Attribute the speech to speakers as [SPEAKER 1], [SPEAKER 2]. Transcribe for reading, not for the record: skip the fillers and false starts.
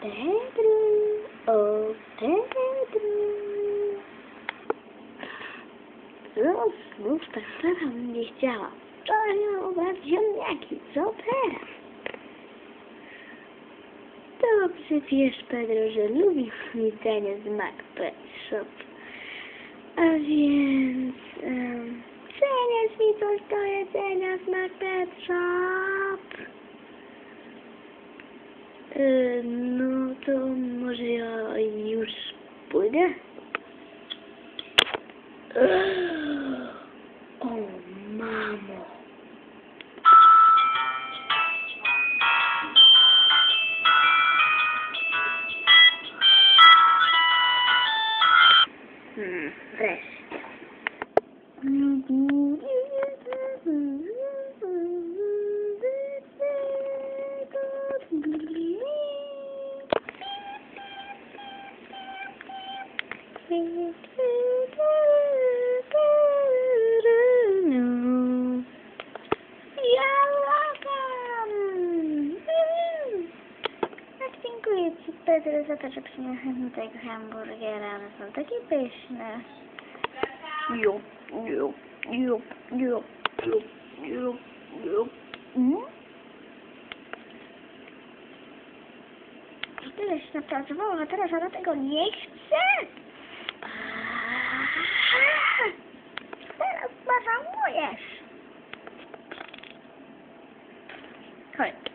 [SPEAKER 1] Pedro, o Pedro. Znów ta sprawa mnie chciała. Wczoraj miałam obrać ziemniaki. Co teraz? Dobrze wiesz, Pedro, że lubi jedzenie z Macbeth Shop. A więc... przynieś mi coś do jedzenia z Macbeth Shop. No to może ja już pójdę? O, mamo. Wreszcie. Dziękuję Ci, Pedro, za to, że przyniosłeś mi tego hamburgera. One są takie pyszne. Jup. Tyle się napracowałam, a teraz ona tego nie chce. Teraz pożałujesz. Chodź.